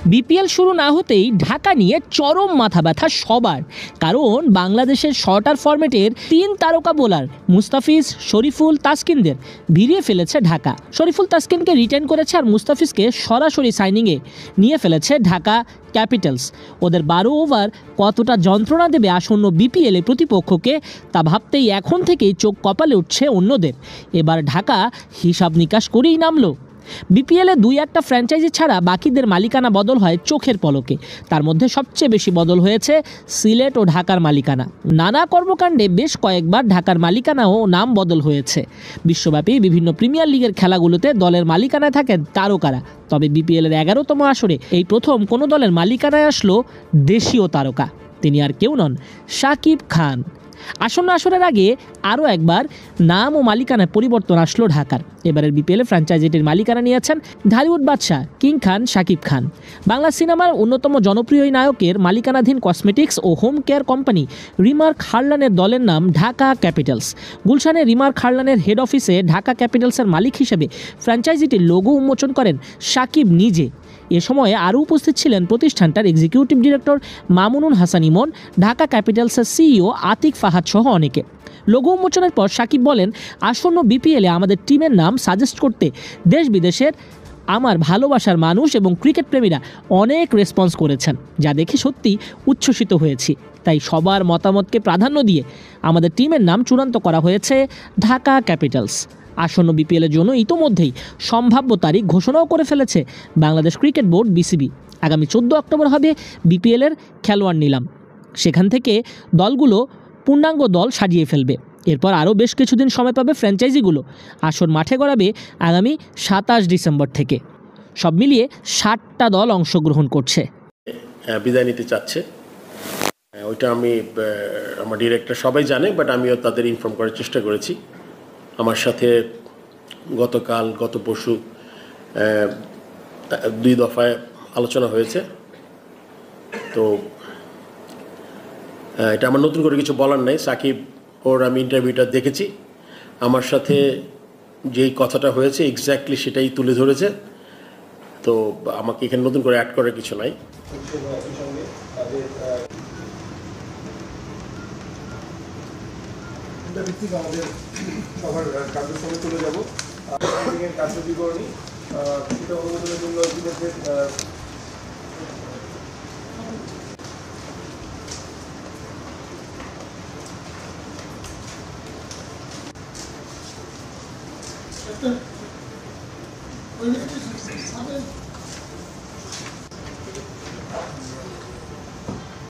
BPL শুরু না হতেই ঢাকা নিয়ে চরম মাথা ব্যথা সবার, কারণ বাংলাদেশের শর্টার ফরম্যাটের 3 তারকা বোলার মুস্তাফিজ, শরীফুল, তাসকিনদের ভিড়িয়ে ফেলেছে ঢাকা। শরীফুল তাসকিনকে রিটেন করেছে আর মুস্তাফিজকে সরাসরি সাইনিংয়ে নিয়ে ফেলেছে ঢাকা ক্যাপিটালস। ওদের 12 ওভার কতটা যন্ত্রণা দেবে আসন্ন বিপিএলে প্রতিপক্ষকে তা ভাবতেই এখন থেকেই চোখ কপালে উঠছে অন্যদের। এবার ঢাকা হিসাব নিকাশ করেই নামলো। বিপিএলে 2-1টা ফ্র্যাঞ্চাইজি ছাড়া বাকিদের মালিকানা বদল হয় চোখের পলকে। তার মধ্যে সবচেয়ে বেশি বদল হয়েছে সিলেট ও ঢাকার মালিকানা। নানা কর্মকাণ্ডে বেশ কয়েকবার ঢাকার মালিকানাও নাম বদল হয়েছে। বিশ্বব্যাপী বিভিন্ন প্রিমিয়ার লিগের খেলাগুলোতে দলের মালিকানায় থাকেন তারকারা, তবে বিপিএলের 11তম আসরে এই প্রথম কোনো দলের মালিকানায় আসলো দেশীয় তারকা। তিনি আর কেউ নন, শাকিব খান। আসন্ন আসরের আগে আরও একবার নাম ও মালিকানায় পরিবর্তন আসলো ঢাকার। এবারের বিপিএলে ফ্র্যাঞ্চাইজিটির মালিকানা নিয়েছেন ঢালিউড বাদশাহ কিং খান শাকিব খান। বাংলা সিনেমার অন্যতম জনপ্রিয় নায়কের মালিকানাধীন কসমেটিক্স ও হোম কেয়ার কোম্পানি রিমার্ক হারলানের দলের নাম ঢাকা ক্যাপিটালস। গুলশানে রিমার্ক হারলানের হেড অফিসে ঢাকা ক্যাপিটালসের মালিক হিসেবে ফ্র্যাঞ্চাইজিটির লোগো উন্মোচন করেন শাকিব নিজে। এ সময়ে আরও উপস্থিত ছিলেন প্রতিষ্ঠানটার এক্সিকিউটিভ ডিরেক্টর মামুনুল হাসান ইমন, ঢাকা ক্যাপিটালসের সিইও আতিক ফাহাদ সহ অনেকে। লোগো উন্মোচনের পর শাকিব বলেন, আসন্ন বিপিএলে আমাদের টিমের নাম সাজেস্ট করতে দেশ বিদেশের আমার ভালোবাসার মানুষ এবং ক্রিকেট প্রেমীরা অনেক রেসপন্স করেছেন, যা দেখে সত্যি উচ্ছ্বসিত হয়েছি। তাই সবার মতামতকে প্রাধান্য দিয়ে আমাদের টিমের নাম চূড়ান্ত করা হয়েছে ঢাকা ক্যাপিটালস। আসন্ন বিপিএলের জন্য ইতোমধ্যেই সম্ভাব্য তারিখ ঘোষণাও করে ফেলেছে বাংলাদেশ ক্রিকেট বোর্ড বিসিবি। আগামী 14 অক্টোবর হবে বিপিএলের খেলোয়াড় নিলাম। সেখান থেকে দলগুলো পূর্ণাঙ্গ দল সাজিয়ে ফেলবে। এরপর আরও বেশ কিছুদিন সময় পাবে ফ্র্যাঞ্চাইজিগুলো। আসর মাঠে গড়াবে আগামী 27 ডিসেম্বর থেকে। সব মিলিয়ে 60টা দল অংশগ্রহণ করছে। বিদায় নিতে চাচ্ছে, ওইটা আমি আমার ডিরেক্টর সবাই জানে, বাট আমিও তাদের ইনফর্ম করার চেষ্টা করেছি। আমার সাথে গত পরশু 2 দফায় আলোচনা হয়েছে। তো এটা আমার নতুন করে কিছু বলার নাই। সাকিব ওর আমি ইন্টারভিউটা দেখেছি, আমার সাথে যেই কথাটা হয়েছে এক্স্যাক্টলি সেটাই তুলে ধরেছে। তো আমাকে এখানে নতুন করে অ্যাড করার কিছু নাই। আমাদের সবার কাজের সঙ্গে চলে যাবো। কার্য বিবরণী সেটা অনুমোদনের জন্য ইতিমধ্যে